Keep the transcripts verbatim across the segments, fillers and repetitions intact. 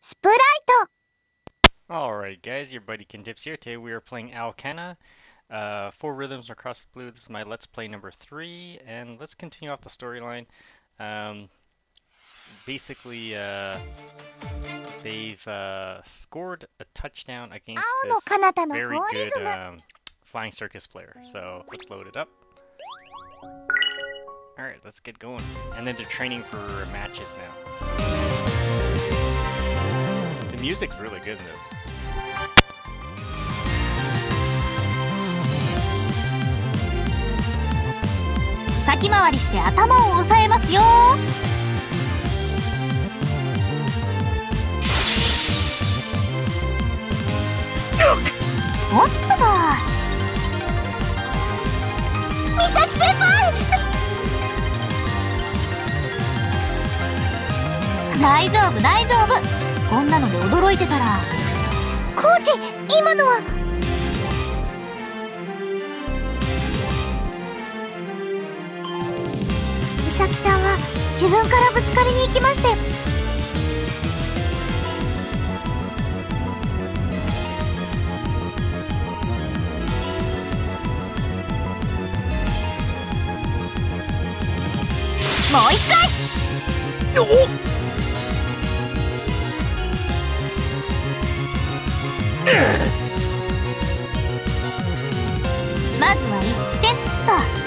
Sprite! Alright guys, your buddy Kintips here. Today we are playing Alcana. Uh, four Rhythms Across the Blue. This is my Let's Play number three, and let's continue off the storyline. Um, basically, uh, they've uh, scored a touchdown against this very good um, Flying Circus player. So let's load it up. Alright, let's get going. And then they're training for matches now. So. The music's really good in this. 先回りして頭を押さえますよ。おっとだ。美咲先輩。大丈夫大丈夫。こんなので驚いてたら。コーチ、今のは。美咲ちゃんは自分からぶつかりに行きまして。もう一回。おっまずはいってんと。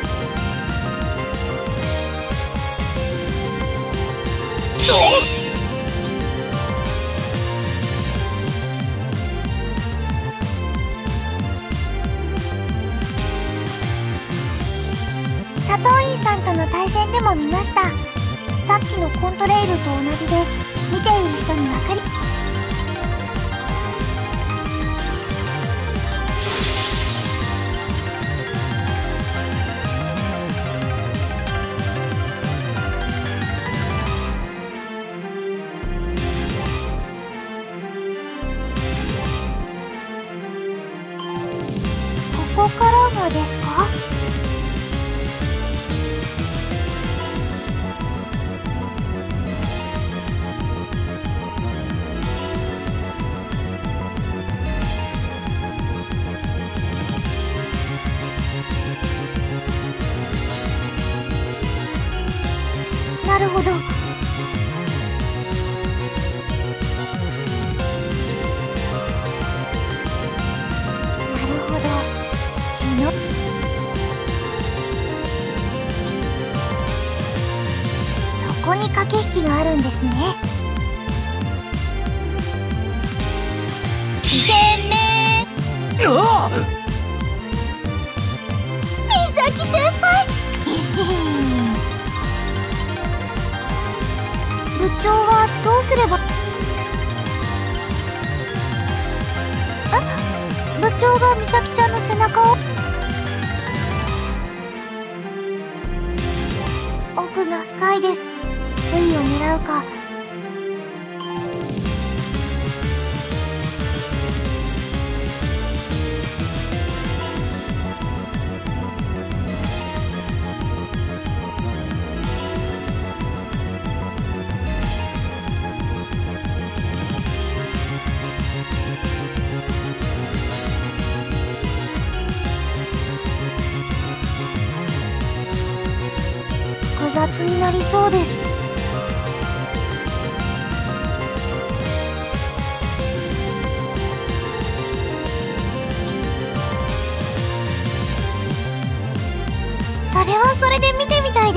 佐藤院さんとの対戦でも見ました。さっきのコントレイルと同じで見ている人に分かりここからがですか？なるほど。ここに駆け引きがあるんですね。にてんめ。ああ、美咲先輩。部長はどうすれば。あ、部長が美咲ちゃんの背中を。奥が深いです。ルイを狙うか。複雑になりそうです。それはそれで見てみたいです。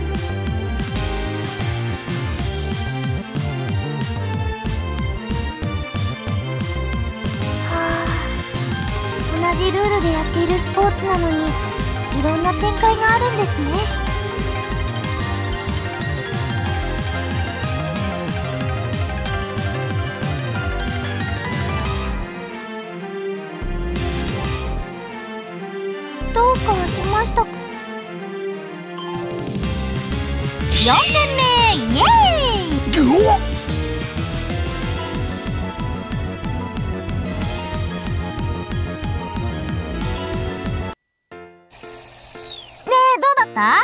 はあ、同じルールでやっているスポーツなのにいろんな展開があるんですね。どうかしましたか？よんてんめ、イエーイ！ねえ、どうだった？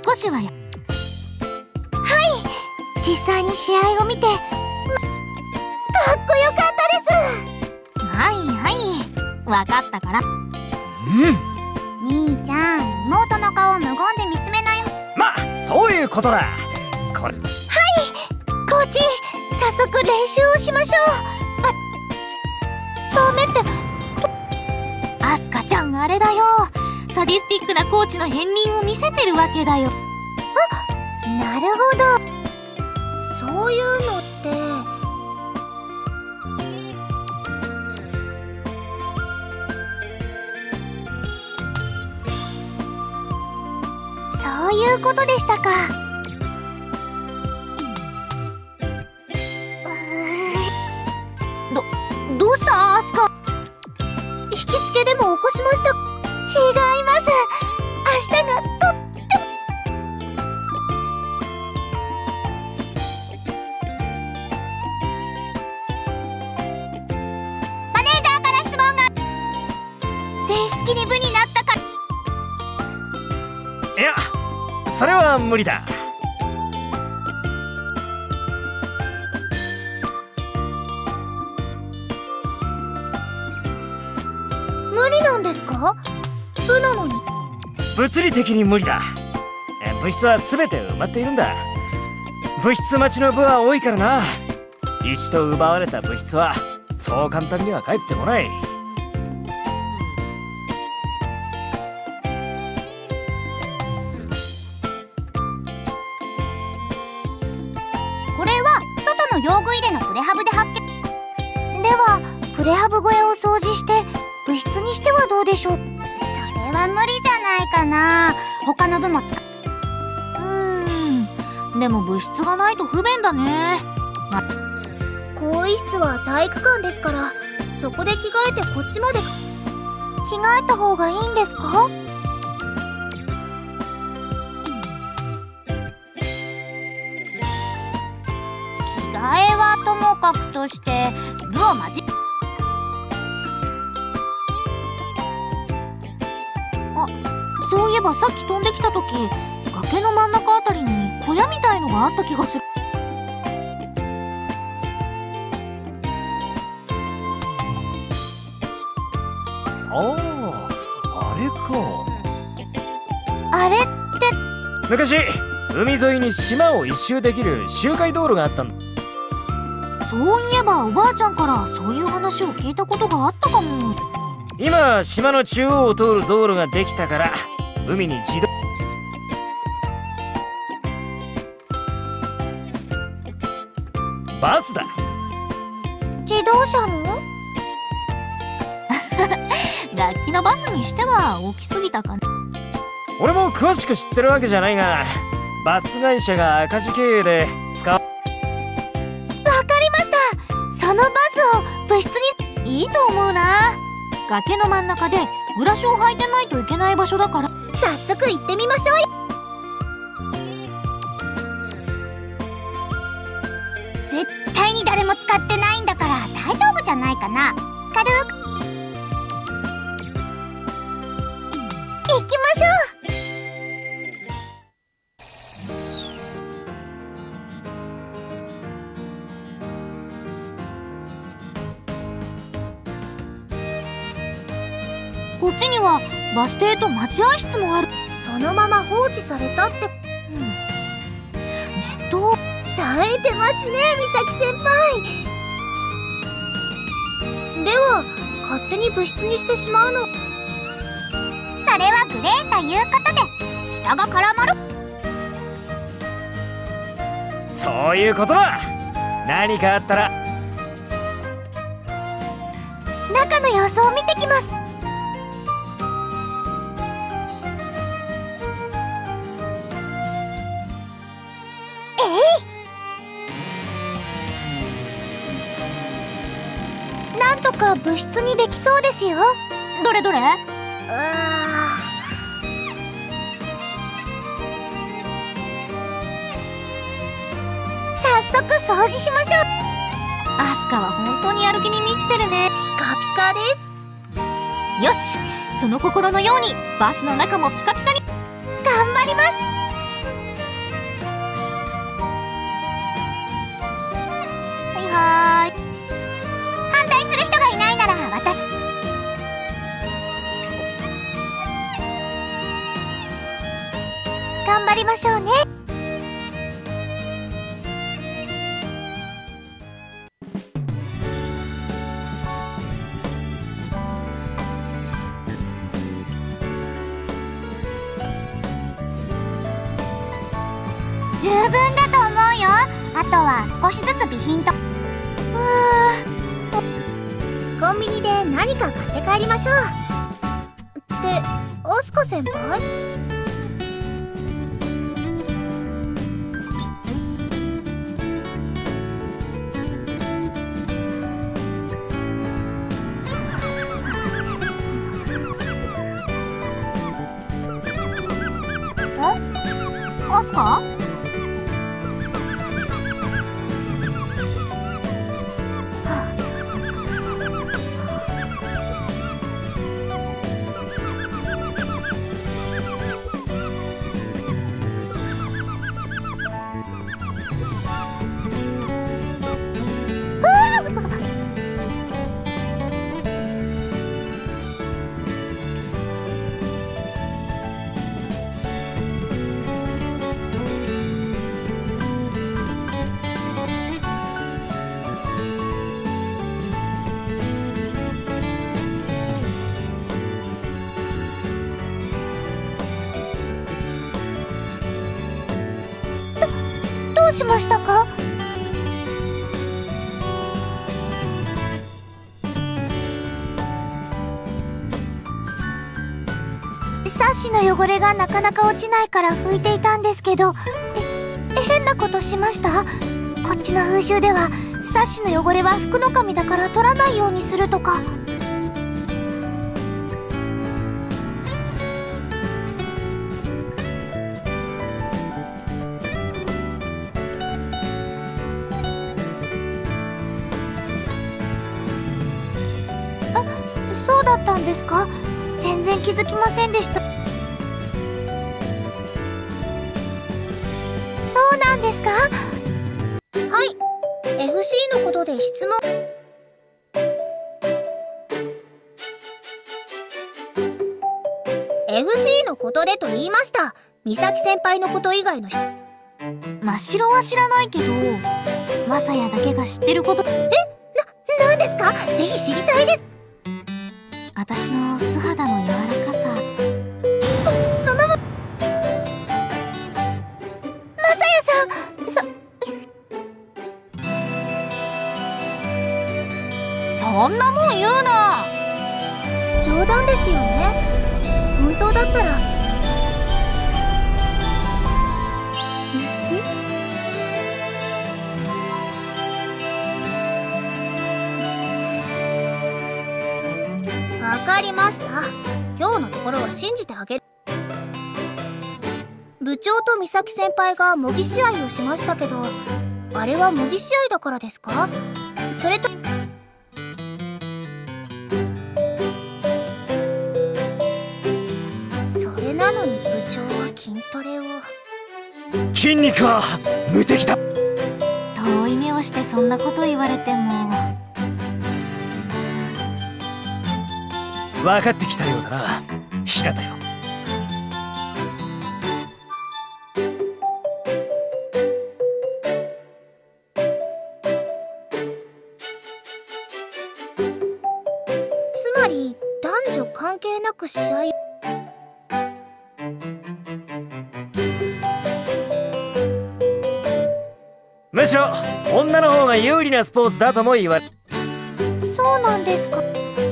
少しはや。はい、実際に試合を見て、 分かったから。 うん。 兄ちゃん、妹の顔を無言で見つめない。 まあそういうことだ。これ。はい、 コーチ、早速練習をしましょう。あ、ダメって。アスカちゃん、あれだよ。サディスティックなコーチの片鱗を見せてるわけだよ。あ、なるほど。そういうのって。そういうことでしたか。ど、どうしたアスカ。引きつけでも起こしました。違います。明日がとっても。マネージャーから質問が。正式に部になったか。 いや、それは無理だ。 無理なんですか？部なのに。 物理的に無理だ。部室は全て埋まっているんだ。部室待ちの部は多いからな。一度奪われた部室はそう簡単には帰ってこない。 これは外の用具入れのプレハブで発見。ではプレハブ小屋を掃除して部室にしてはどうでしょう。それは無理じゃないかな。他の部も使う。うーん、でも部室がないと不便だね。ま、更衣室は体育館ですから、そこで着替えてこっちまで。着替えた方がいいんですか？着替えはともかくとして部をまじ。あ、そういえばさっき飛んできた時、崖の真ん中あたりに小屋みたいのがあった気がする。 ああ、あれか。 あれって。 昔海沿いに島を一周できる周回道路があったんだ。 そういえばおばあちゃんからそういう話を聞いたことがあったかも。 今島の中央を通る道路ができたから海に自動バスだ。 自動車の楽器のバスにしては大きすぎたかな。 俺も詳しく知ってるわけじゃないが、バス会社が赤字経営で使う。わかりました。そのバスを部室に。いいと思うな。崖の真ん中でブラシを履いてないといけない場所だから、早速行ってみましょう。絶対に誰も使ってないんだから大丈夫じゃないかな。軽く行きましょう。こっちにはバス停と待合室もある。そのまま放置されたって。うん、熱湯冴えてますね、美咲先輩。では勝手に部室にしてしまうの。それはグレーということで下が絡まる。 そういうことだ。何かあったら中の様子を見てきます。なんとか部室にできそうですよ。どれどれ？うあ早速掃除しましょう。アスカは本当にやる気に満ちてるね。ピカピカです。よし、その心のようにバスの中もピカピカに。頑張ります。はいはーい。反対する人がいないなら私。 かりましょうね。十分だと思うよ。あとは少しずつ備品と。うーん、コンビニで何か買って帰りましょう。ってアスカ先輩？え？アスカ？どうしましたか？サッシの汚れがなかなか落ちないから拭いていたんですけど、え、変なことしました？こっちの風習ではサッシの汚れは福の神だから取らないようにするとか。そうだったんですか？全然気づきませんでした。そうなんですか？はい、エフシー のことで質問。エフシー のことでと言いました。美咲先輩のこと以外の質問。真白は知らないけど、マサヤだけが知ってること。え、な、なんですか？ぜひ知りたいです。私の素肌の柔らかさ。ま、ま、ま、マサヤさん、そ、そんなもん言うな。冗談ですよね。本当だったら。わかりました。今日のところは信じてあげる。部長と美咲先輩が模擬試合をしましたけど、あれは模擬試合だからですか？それとそれなのに部長は筋トレを。 筋肉は無敵だ。 遠い目をしてそんなこと言われても。 分かってきたようだな、日向よ。 つまり男女関係なく試合。 むしろ女の方が有利なスポーツだとも言われ。 そうなんですか？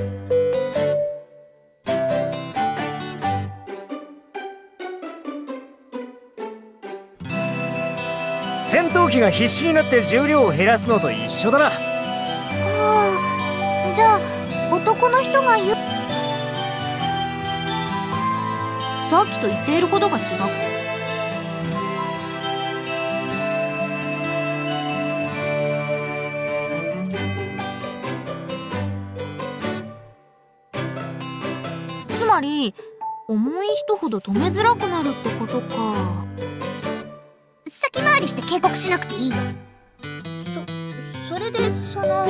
戦闘機が必死になって重量を減らすのと一緒だな。 はあ、じゃあ男の人が言う。さっきと言っていることが違う。つまり重い人ほど止めづらくなるってことか。先回りして警告しなくていいよ。そ、それでその。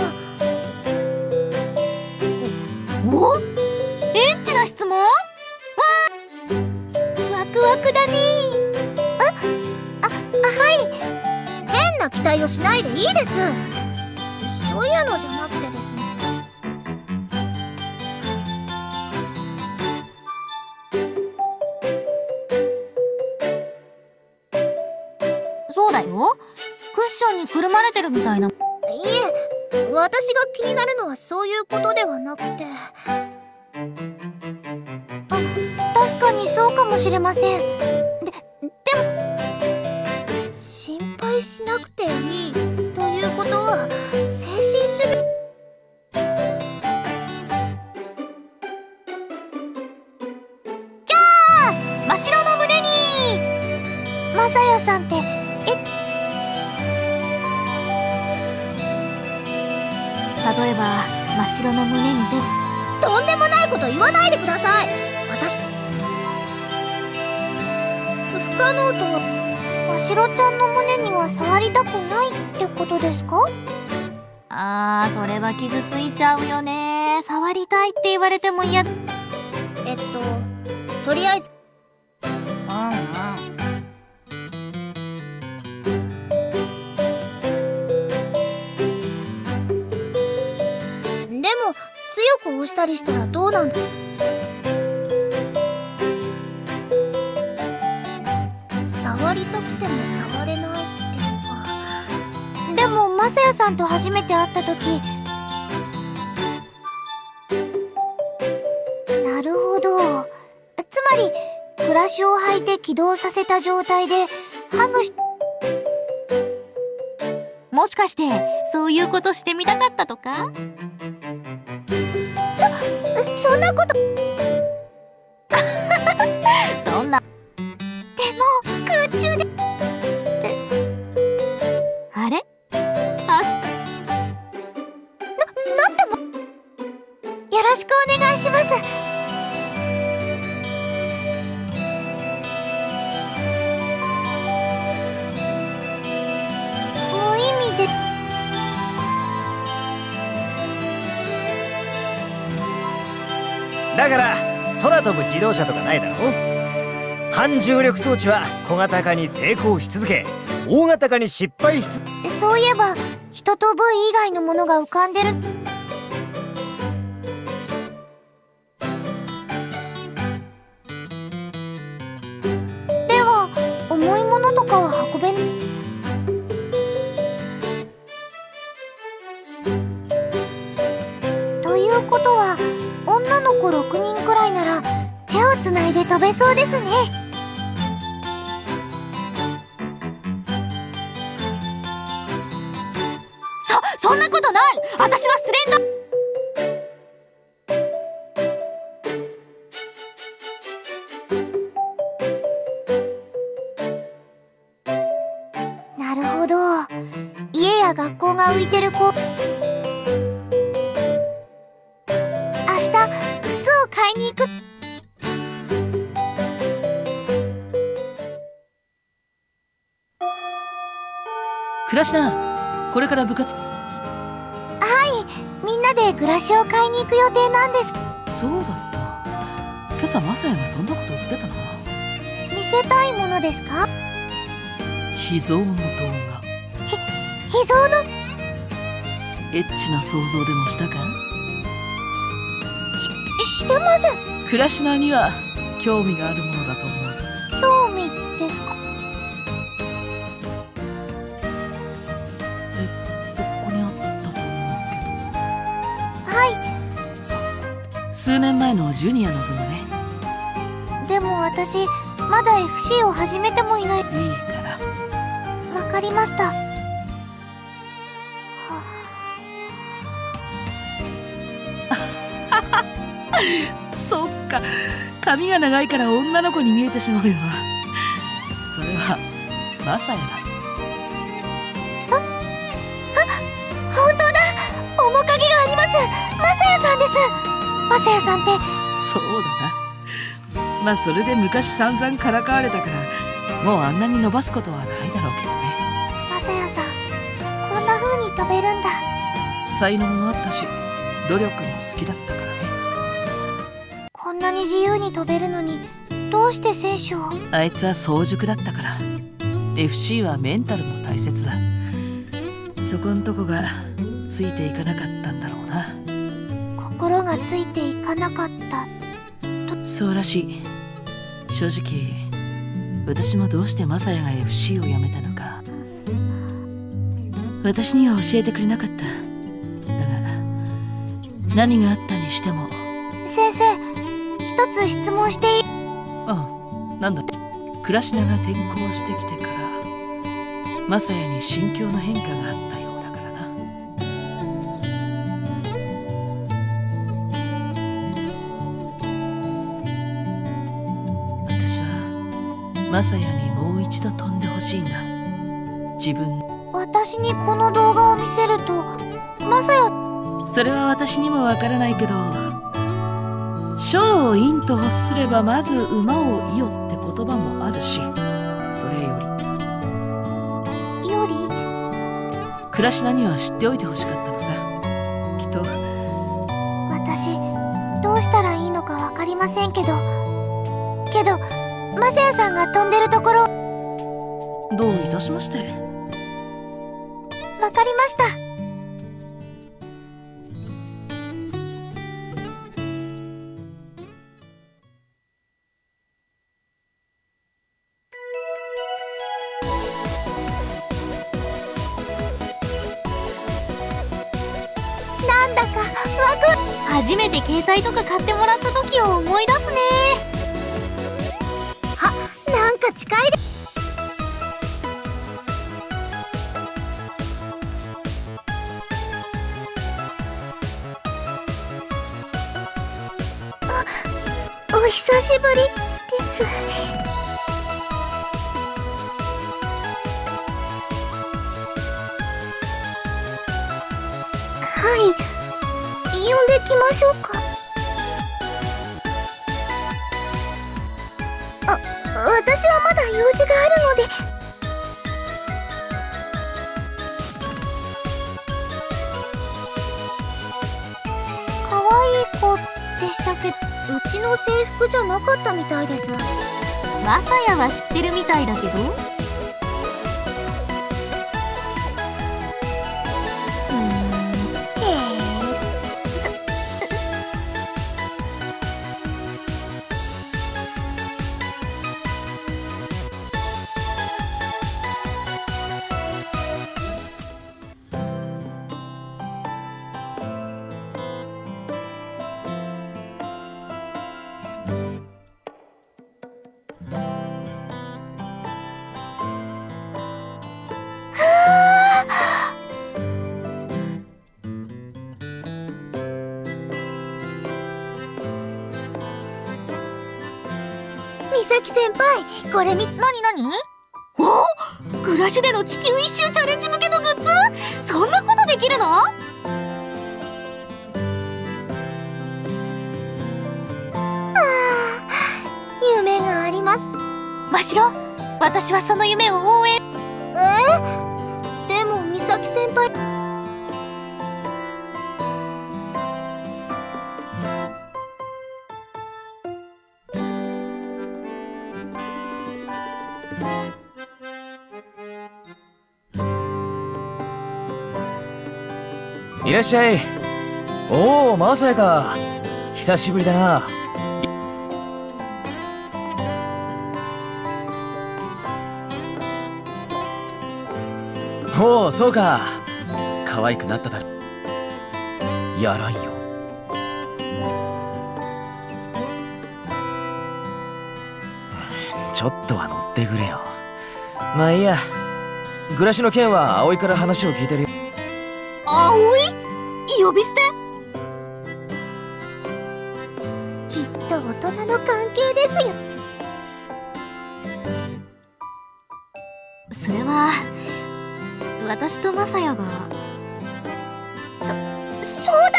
お？エッチな質問？わー、ワクワクだねー。 をしないでいいです。そういうのじゃなくてですね。そうだよ。クッションにくるまれてるみたいな。いえ、私が気になるのはそういうことではなくて。あ、確かにそうかもしれません。で、でも心配しなくていいということは精神主義。キャー！真っ白の胸に。マサヤさんってエッチ。例えば真っ白の胸にで。とんでもないこと言わないでください。私不可能とは。ましろちゃんの胸には触りたくないってことですか？あー、それは傷ついちゃうよね。触りたいって言われても嫌。えっととりあえずうんうんでも強く押したりしたらどうなんだ。触りたくても触れないですか。でもマサヤさんと初めて会った時。なるほど。つまりブラシを履いて起動させた状態でハグし。もしかしてそういうことしてみたかったとか？そ、そんなことそんな。でも空中で。あれ？あ、な、なんでも。よろしくお願いします。無意味で。 だから空飛ぶ自動車とかないだろ。反重力装置は小型化に成功し続け、大型化に失敗しつ。 そういえば人と部位以外のものが浮かんでる。では重いものとかは運べん。ということは女の子ろくにんくらいなら手をつないで飛べそうですね。そ、そんなことない。私はスレンダ。なるほど。家や学校が浮いてる子。明日靴を買いに行く。 クラシナ、これから部活。 はい、みんなでグラシを買いに行く予定なんです。 そうだった。今朝マサヤがそんなこと言ってたな。 見せたいものですか？ 秘蔵の動画。 ひ、秘蔵の。 エッチな想像でもしたか？ し、してません。 クラシナには興味があるものだと思うぞ。 興味ですか？ えっと、ここにあったと思うけど。 はい。 そう、数年前のジュニアの分ね。 でも私まだ エフシー を始めてもいない。いいから。 わかりました。 そっか、髪が長いから女の子に見えてしまうよ。それはマサヤだ。 あ、あ、本当だ。面影があります。マサヤさんです。マサヤさんって。 そうだな。まあそれで昔散々からかわれたからもうあんなに伸ばすことはないだろうけどね。 マサヤさん、こんな風に飛べるんだ。 才能もあったし努力も好きだったからね。 こんなに自由に飛べるのにどうして選手を。 あいつは早熟だったから。 エフシー はメンタルも大切だ。 そこんとこがついていかなかったんだろうな。 心がついていかなかった。 そうらしい。正直私もどうしてマサヤが エフシー を辞めたのか私には教えてくれなかった。だが何があったにしても。 先生、一つ質問していい？ ああ、なんだ。クラシナが転校してきてからマサヤに心境の変化があったようだからな。私はマサヤにもう一度飛んでほしいんだ。自分。 私にこの動画を見せるとマサヤ。 それは私にもわからないけど、将を陰と欲すればまず馬を射よって言葉もあるし、それよりよりクラシナには知っておいてほしかったのさ。きっと私どうしたらいいのか分かりませんけどけどマサヤさんが飛んでるところ。 どういたしまして。 分かりました。なんだかワクワク。初めて携帯とか買ってもらった時を思い出すね。あ、なんか近いで。お久しぶりです。はい、呼んできましょうか。あ、私はまだ用事があるので。可愛い子でしたけど、うちの制服じゃなかったみたいです。マサヤは知ってるみたいだけど。うーん、へえ。美咲先輩、これみ、なになに？お？グラシュでの地球一周チャレンジ向けのグッズ？そんなことできるの？ああ、夢があります。ましろ、私はその夢を応援。え？でも美咲先輩。 いらっしゃい。おお、マサヤか。久しぶりだな。おお、そうか。可愛くなっただろ。やらんよ。ちょっとは乗ってくれよ。まあいいや。グラシの件は葵から話を聞いてるよ。 葵？呼び捨て？きっと大人の関係ですよ。それは私とマサヤが。そ、そうだ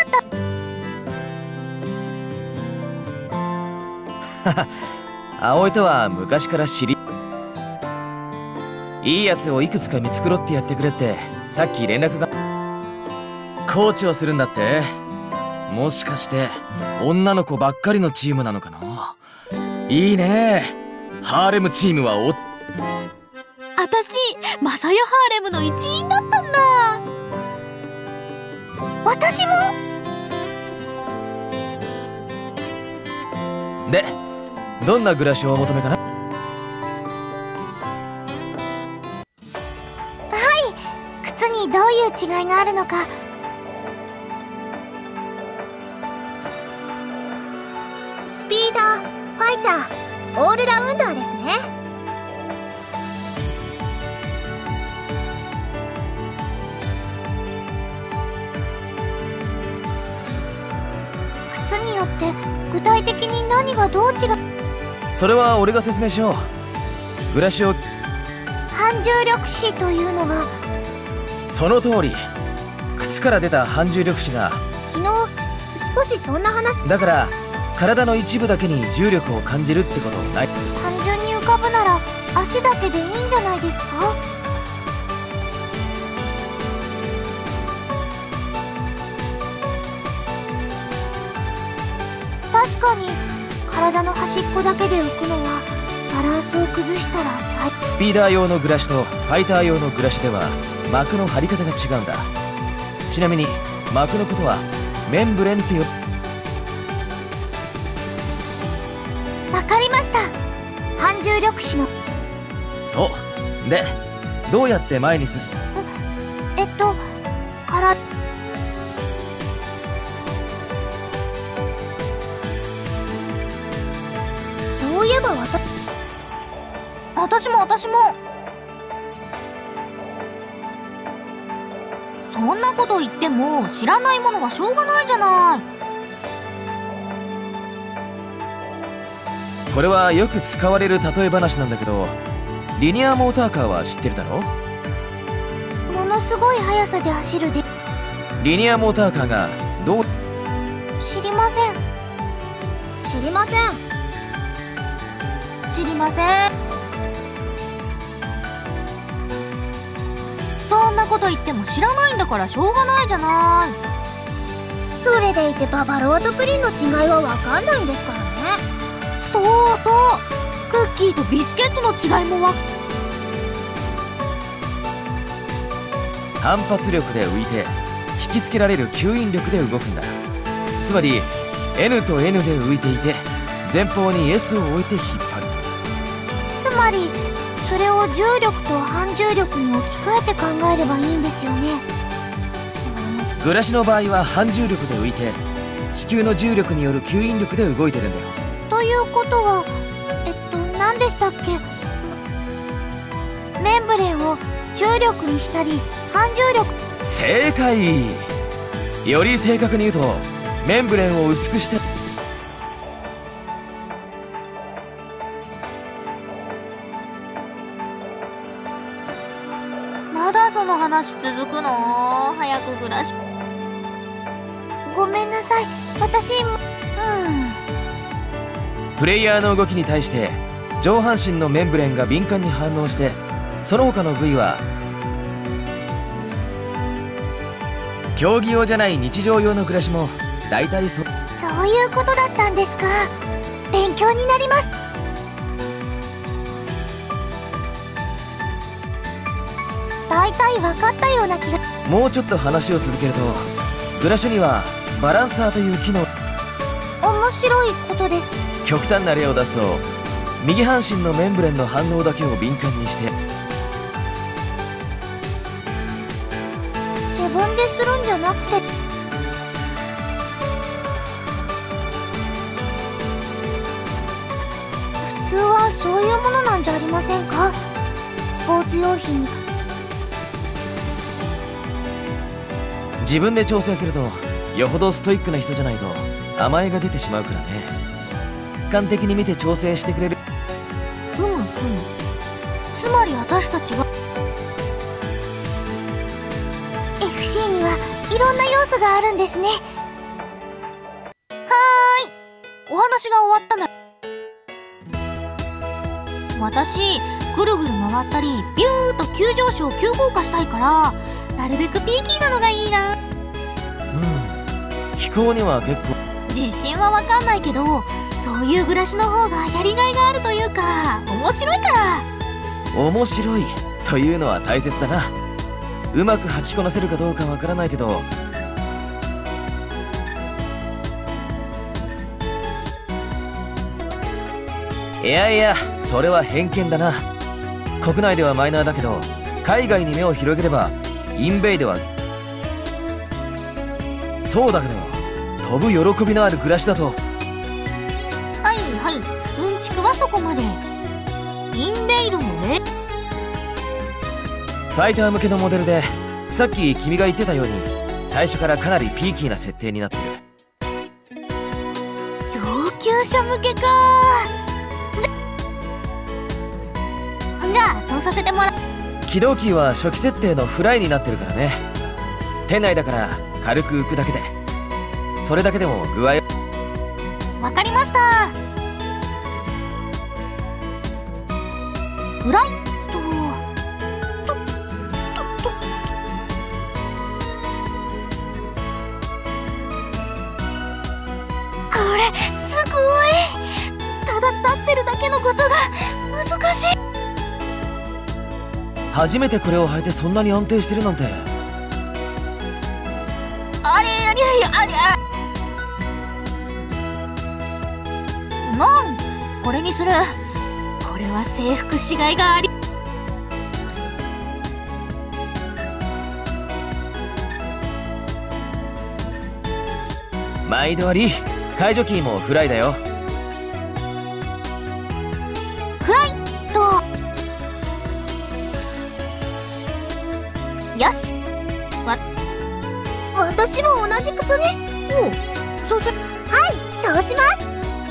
った。 葵とは昔から知り、いいやつをいくつか見繕ってやってくれってさっき連絡が。コーチをするんだって。もしかして女の子ばっかりのチームなのかな。いいね。ハーレムチームはお。 あたしマサヤハーレムの一員だったんだ。 私も。 で、どんな暮らしをお求めかな？ 靴にどういう違いがあるのか。スピーダー、ファイター、オールラウンダーですね。靴によって具体的に何がどう違う？ それは俺が説明しよう。暮らしを反重力子というのは。 その通り。靴から出た反重力子が昨日少しそんな話。 だから体の一部だけに重力を感じるってことない。 単純に浮かぶなら足だけでいいんじゃないですか？確かに体の端っこだけで浮くのはバランスを崩したら最。 スピーダー用のグラシとファイター用のグラシでは膜の張り方が違うんだ。ちなみに膜のことはメンブレンっていう。 わかりました。反重力子の。 そうで、どうやって前に進む？ えっとからそういえば私私も私もそんなこと言っても知らないものはしょうがないじゃない。 これはよく使われる例え話なんだけど、リニアモーターカーは知ってるだろ？ ものすごい速さで走るで。 リニアモーターカーがどう？ 知りません。知りません。知りません。そんなこと言っても知らないんだからしょうがないじゃない。それでいてババロアとプリンの違いは分かんないんですからね。そうそう、クッキーとビスケットの違いもわ。 反発力で浮いて引きつけられる吸引力で動くんだ。つまり エヌ と エヌ で浮いていて前方に エス を置いて引っ張る。 つまりそれを重力と反重力に置き換えて考えればいいんですよね。 グラシの場合は反重力で浮いて地球の重力による吸引力で動いてるんだよ。 ということはえっと何でしたっけ？メンブレンを重力にしたり反重力。 正解。より正確に言うとメンブレンを薄くして。 まだその話続くの？早く暮らし。ごめんなさい、私。うんプレイヤーの動きに対して上半身のメンブレンが敏感に反応して、その他の部位は競技用じゃない日常用の暮らしも大体そう。 そういうことだったんですか。勉強になります。大体分かったような気が。 もうちょっと話を続けると、グラシにはバランサーという機能。 面白いことです。 極端な例を出すと、右半身のメンブレンの反応だけを敏感にして自分でするんじゃなくて、普通はそういうものなんじゃありませんか？スポーツ用品に。 自分で調整するとよほどストイックな人じゃないと甘えが出てしまうからね。客観的に見て調整してくれる。 ふむふむ。つまり私たちは エフシー にはいろんな要素があるんですね。はーい、お話が終わったな。私ぐるぐる回ったりビューッと急上昇急降下したいから、なるべくピーキーなのがいいな。 うん、飛行には結構自信はわかんないけど、そういう暮らしの方がやりがいがあるというか面白いから。 面白いというのは大切だな。うまく履きこなせるかどうかわからないけど、 いやいや、それは偏見だな。国内ではマイナーだけど、海外に目を広げればインベイドはそうだけど、飛ぶ喜びのある暮らしだと。 はいはい、うんちくはそこまで。インベイドのね、 ファイター向けのモデルで、さっき君が言ってたように最初からかなりピーキーな設定になってる。 上級者向けか。じゃじゃあそうさせてもらう。 起動キーは初期設定のフライになってるからね。店内だから軽く浮くだけで、それだけでも具合。 わかりました。フライトととととこれすごい。ただ立ってるだけのことが難しい。 初めてこれを履いてそんなに安定してるなんて。 あれありゃりゃありゃ。なんこれにする。これは征服しがいがあり。 毎度あり。解除キーもフライだよ。 フライト。よし。わ私も同じ靴にし。おう、そうする。はい、そうします。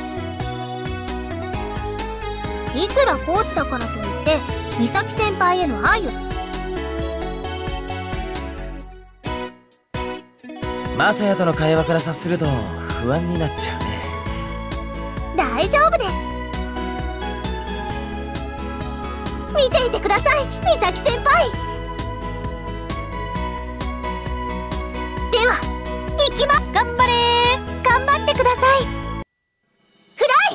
いくらコーチだからといって美咲先輩への愛を。 マサヤとの会話から察すると不安になっちゃうね。 大丈夫です。見ていてください、美咲先輩。では行きま。頑張れー、頑張ってください。フライ。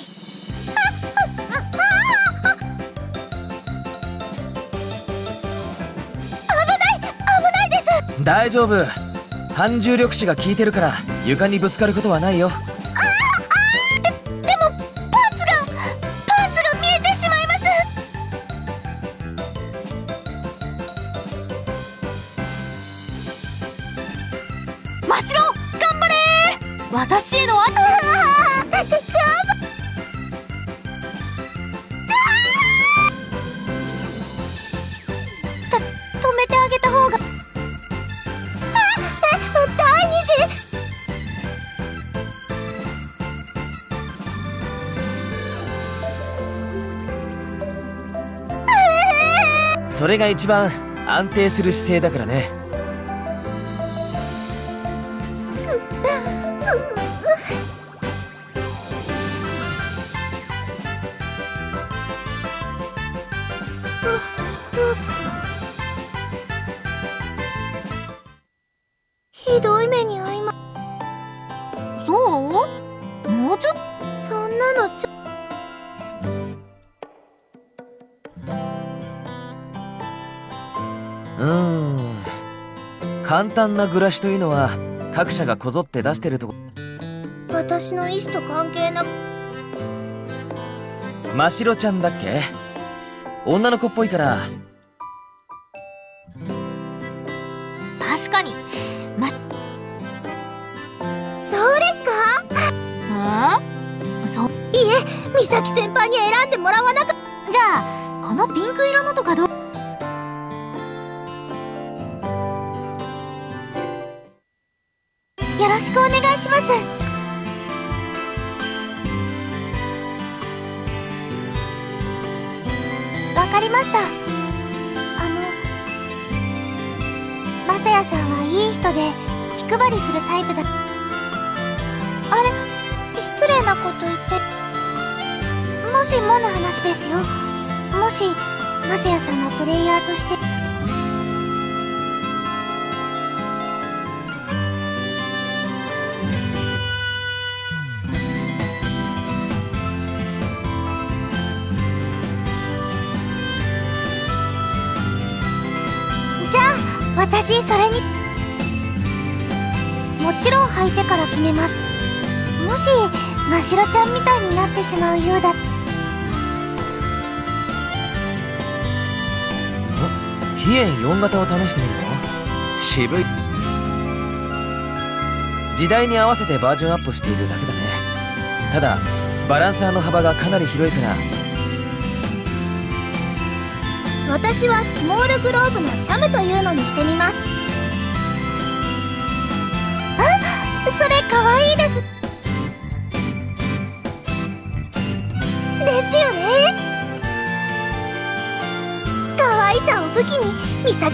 大丈夫。反重力子が効いてるから床にぶつかることはないよ。 で, でもパンツがパンツが見えてしまいます。真っ白、頑張れー。私への後。た止めてあげた方が。第二次。 それが一番安定する姿勢だからね。 ひどい目に遭いま。そう？もうちょっと。そんなのちょ。 うーん、簡単な暮らしというのは各社がこぞって出してるとこ。 私の意思と関係なく。 ましろちゃんだっけ？女の子っぽいから。 確かに。ま、そうですか？ああ、そう。いえ、美咲先輩に選んでもらわなか。じゃあこのピンク色のとかどう？よろしくお願いします。わかりました。あのマサヤさんはいい人で気配りするタイプだ。あれ、失礼なこと言っちゃ。もしもの話ですよ。もしマサヤさんのプレイヤーとして。じゃあ私それに。もちろん履いてから決めます。もしましろちゃんみたいになってしまうようだ。 飛燕よん型を試してみるの？渋い。時代に合わせてバージョンアップしているだけだね。ただバランサーの幅がかなり広いから。 私はスモールグローブのシャムというのにしてみます。あ、それかわいいです。ですよね。可愛さを武器にミサ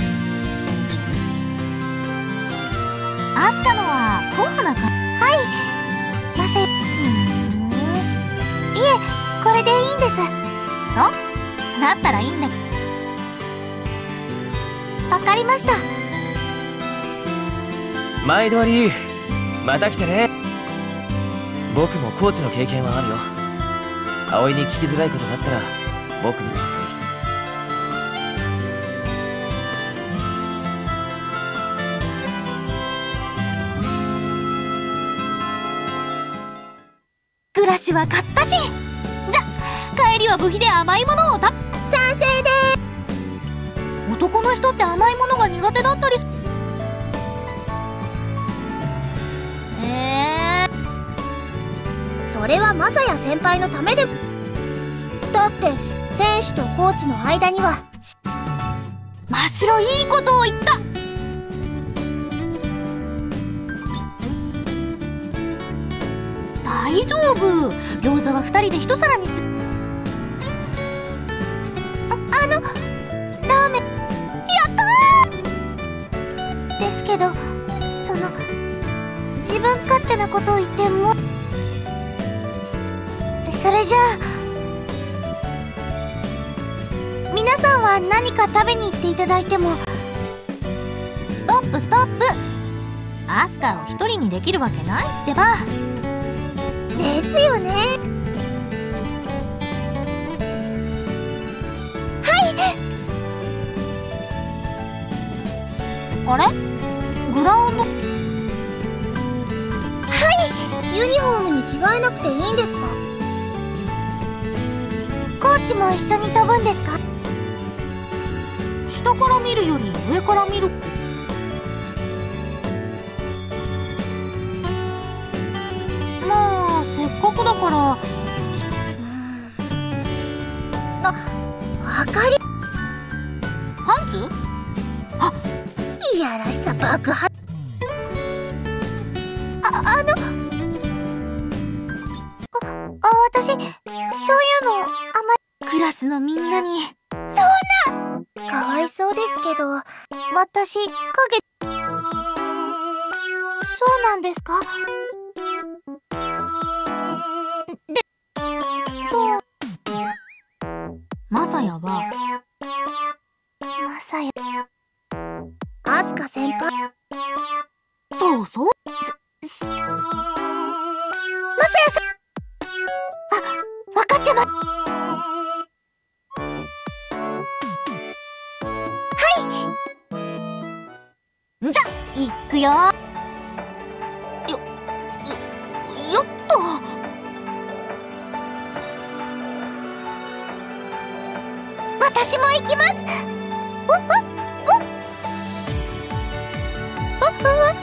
アスカのは硬派なか。はい、なぜ。いえ、これでいいんです。そうだったらいいんだ。わかりました。 毎度あり。また来てね。僕もコーチの経験はあるよ。葵に聞きづらいことがあったら僕に聞くといい。 グラシは買ったし、じゃ帰りは部費で甘いものをた。賛成でーす。男の人って甘いものが苦手だったりす。えー、それはマサヤ先輩のためで。だって選手とコーチの間には。真っ白いいことを言った。大丈夫。餃子はふたりで一皿にす。あ、あのラーメンやったー。ですけど、その自分勝手なことを言っても。それじゃあ皆さんは何か食べに行っていただいても。ストップストップ。アスカを一人にできるわけないってば。ですよね。はい。あれ？グラウンド。はい。ユニフォームに着替えなくていいんですか？コーチも一緒に飛ぶんですか？下から見るより上から見る。せっかくだから。あ、わかり。パンツ？あ、いやらしさ爆発。あ、あのあ、あ、私そういうのあまり。クラスのみんなに。そんな。かわいそうですけど、私影。そうなんですか？マサヤはマサヤアスカ先輩。そうそう。しマサヤさん。あ、わかってます。はい。じゃ行くよ。よよよっと。私も行きます。おおおおおおあ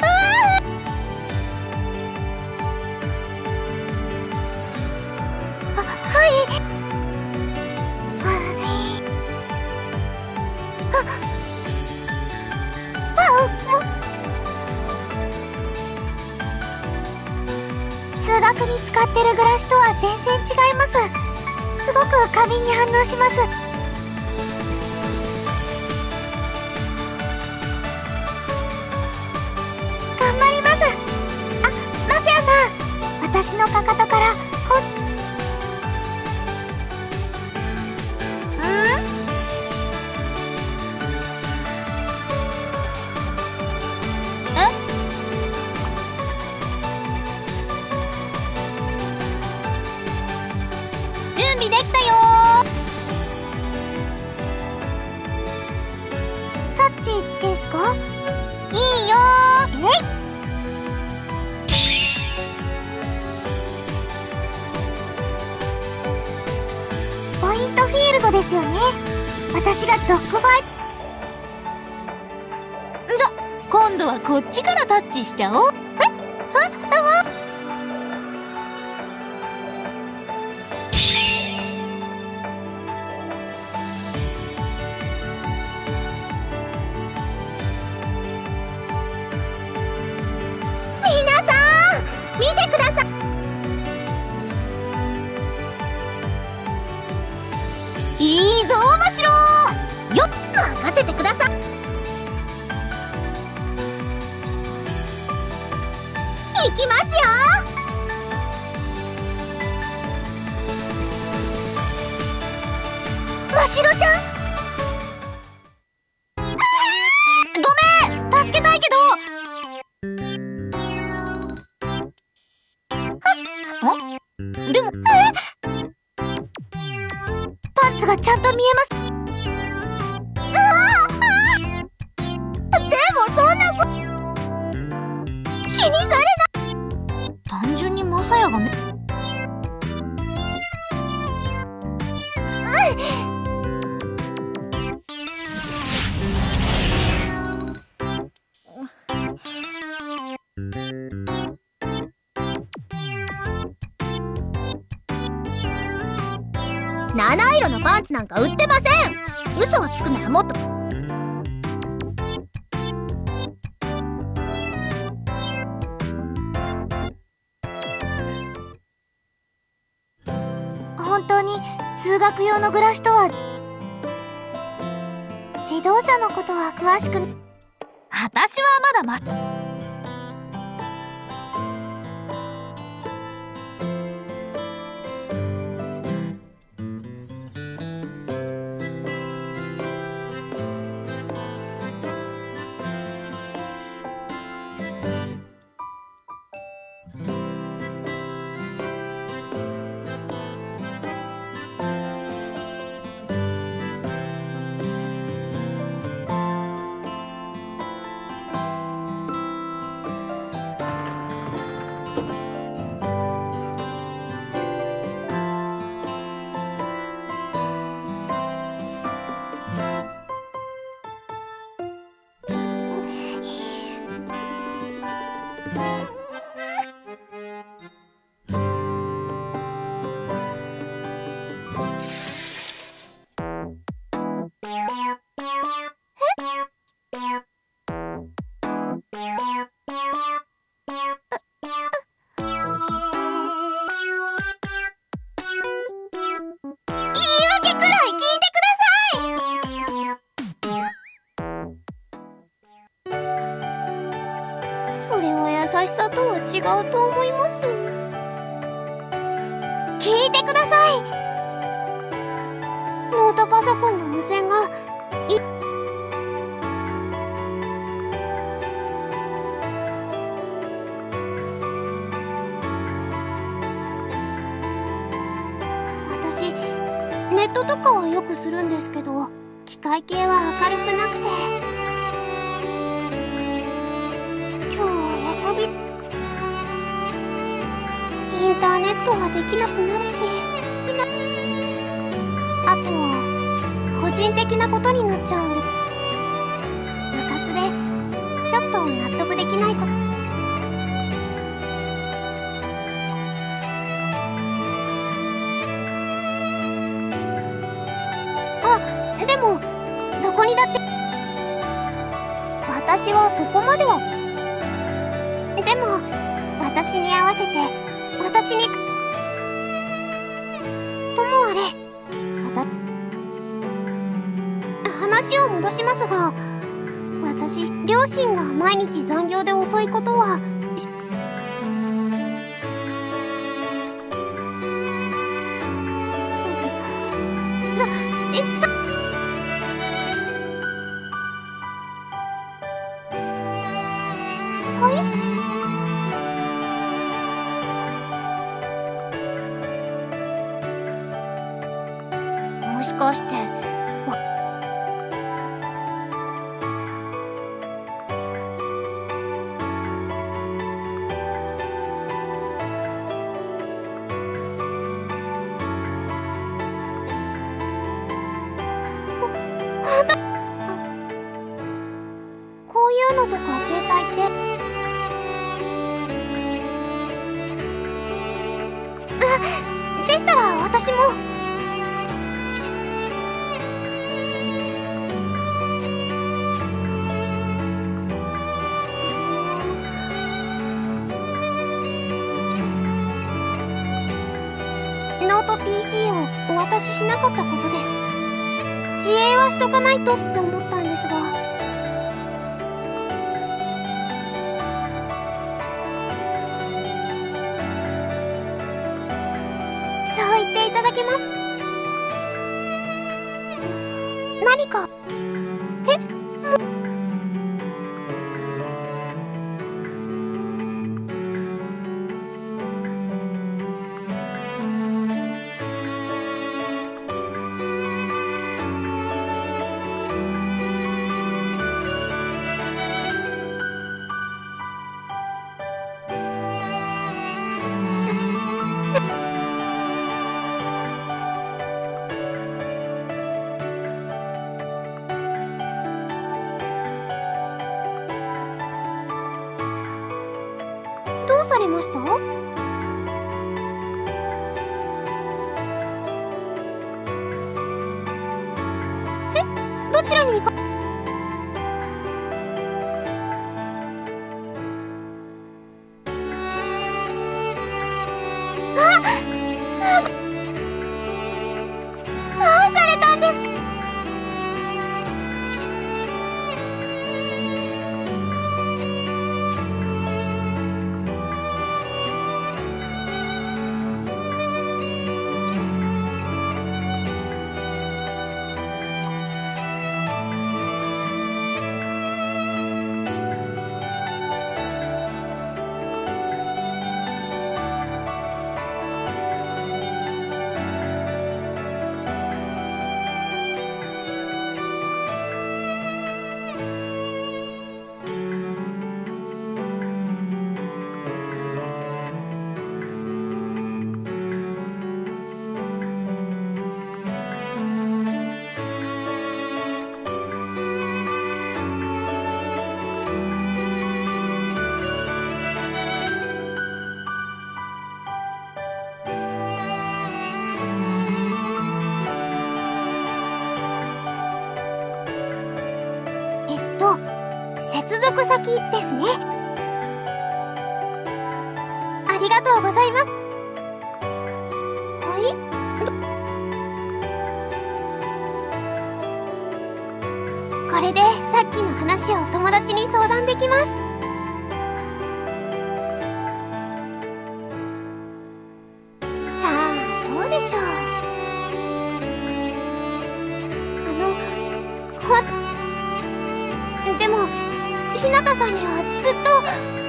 あ、はい。ああ、通学に使ってるグラシとは全然違います。すごく過敏に反応します。私のかかとからこん。え？準備できたよー。タッチですか？いいよー。えい。ポイントフィールドですよね。私がドッグファイ今度はこっちからタッチしちゃおう。えああ皆さん見てください。いいぞマシロよっ任せてください。いきますよ。ましろちゃん、ごめん助けたいけど。あでもえパンツがちゃんと見えます。うわあでもそんなこと気にされない。単純にマサヤがめ七色のパンツなんか売ってません。嘘をつくならもっと本当に通学用のグラシとは。自動車のことは詳しく私はまだまそれは優しさとは違うと思います。聞いてください。ノートパソコンの無線がい私ネットとかはよくするんですけど機械系は明るくなくて。インターネットはできなくなるし、あとは個人的なことになっちゃうんで部活でちょっと納得できないこと。あでもどこにだって私はそこまでは。でも私に合わせて私にともあれ話を戻しますが、私両親が毎日残業で遅いことはささはいもしかしてこういうのとか携帯ノート ピーシー をお渡ししなかったことです。自衛はしとかないとって思ったんですが。そう言っていただけます。何か。え、もどうされました？え、どちらに行か。あ、すごい。どうされたんですか？接続先ですね。ありがとうございます。はい。これでさっきの話を友達に相談できます。さあ、どうでしょう。あの、ほでも日向さんにはずっと。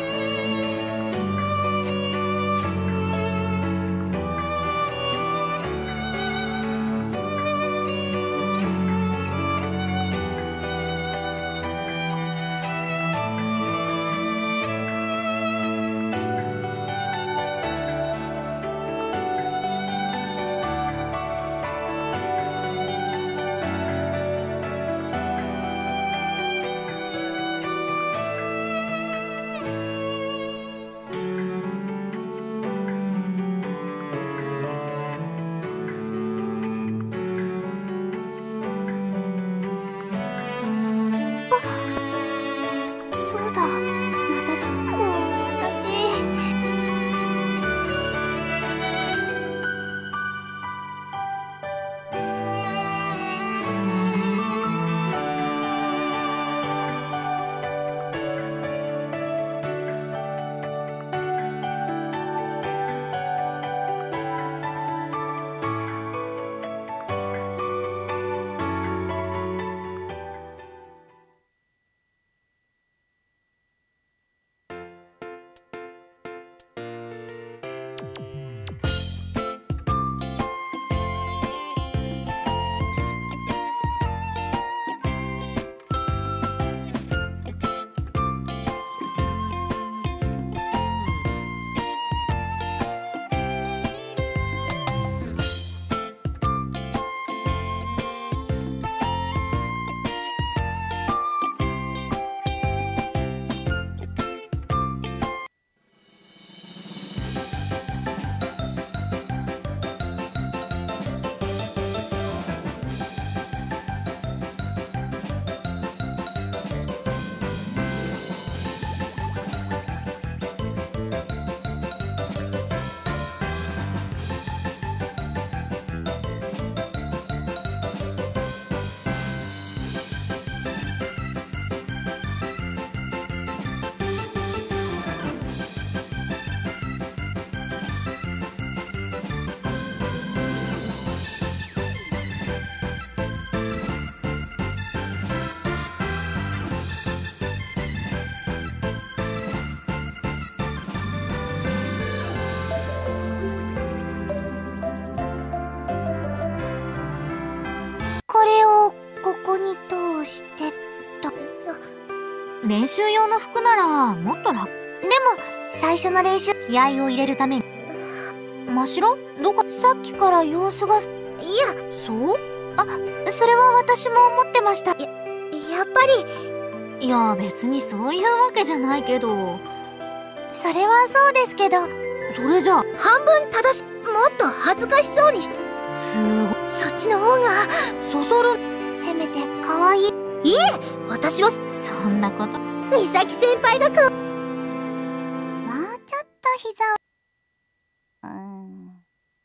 習用の服ならもっと楽。でも最初の練習気合を入れるために。ましろどこさっきから様子が。いやそう、あ、それは私も思ってました。や、やっぱり。いや別にそういうわけじゃないけど。それはそうですけど。それじゃあ半分正し、もっと恥ずかしそうにして。すごい、そっちの方がそそる。せめて可愛い。いえ、私はそんなこと。美咲先輩がか。もうちょっと膝を。うーん。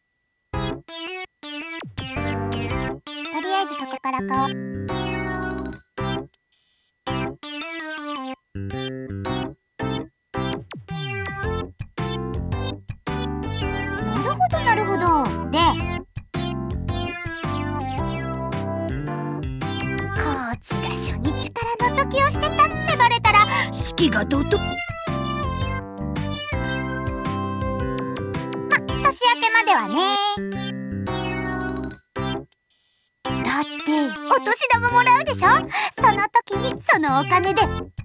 とりあえずそこから顔。なるほどなるほど。でコーチが初日から覗きをしてたってバレたら士気がどど。ま、年明けまではね。だってお年玉もらうでしょ。その時にそのお金で。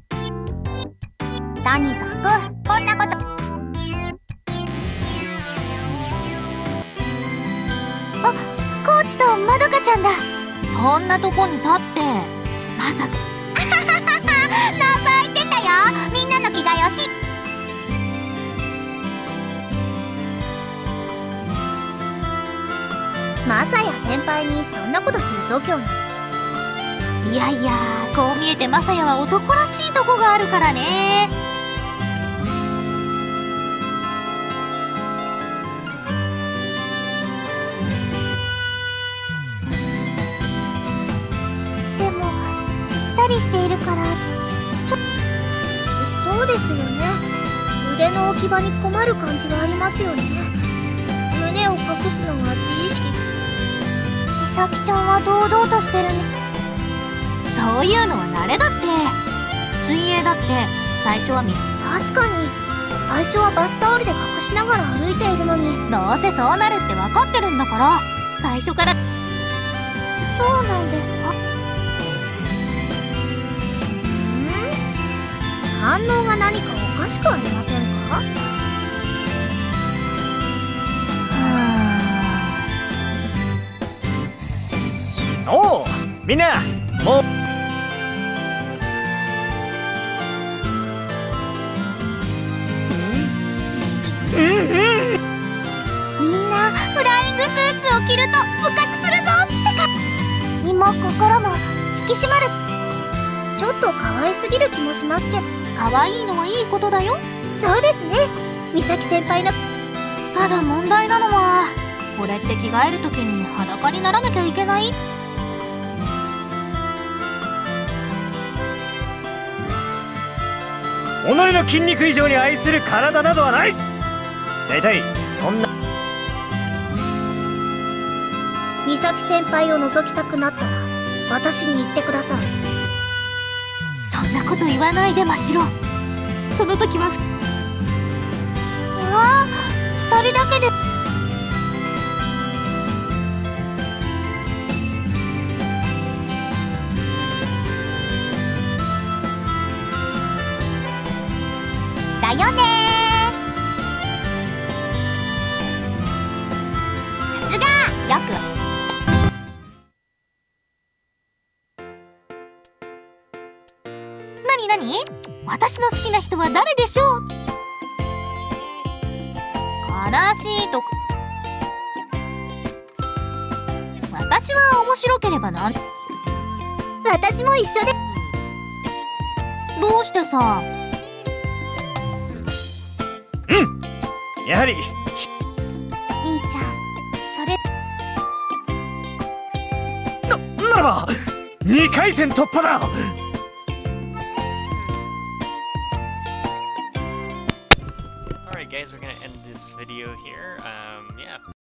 とにかくこんなこと。あ、コーチとまどかちゃんだ。そんなとこに立ってまさか。覗いてたよ、みんなの着替えをし。マサヤ先輩にそんなことする度胸ない。いやいや、こう見えてマサヤは男らしいとこがあるからね。でもぴったりしているからちょっと。そうですよね。腕の置き場に困る感じはありますよね。胸を隠すのが自意識。美咲ちゃんは堂々としてるね。そういうのは慣れだって。水泳だって最初はみ確かに最初はバスタオルで隠しながら歩いているのに。どうせそうなるって分かってるんだから最初から。そうなんですか。ん？反応が何かおかしくありませんか？ おうみんなもう。 みんなフライングスーツを着ると部活するぞってか。身も心も引き締まる。ちょっと可愛すぎる気もしますけど。可愛いのはいいことだよ。そうですね、美咲先輩の。ただ問題なのはこれって着替える時に裸にならなきゃいけない。 己の筋肉以上に愛する体などはない。大体そんな。 美咲先輩を覗きたくなったら私に言ってください。そんなこと言わないでましろ。その時はふああ、二人だけで。だよねー。さすがよく。なになに？私の好きな人は誰でしょう？悲しいと。私は面白ければなん。私も一緒で。どうしてさ。 やはりいいちゃん、それなならばにかい戦突破だ。 Alright guys, we're gonna end this video here. Um, yeah.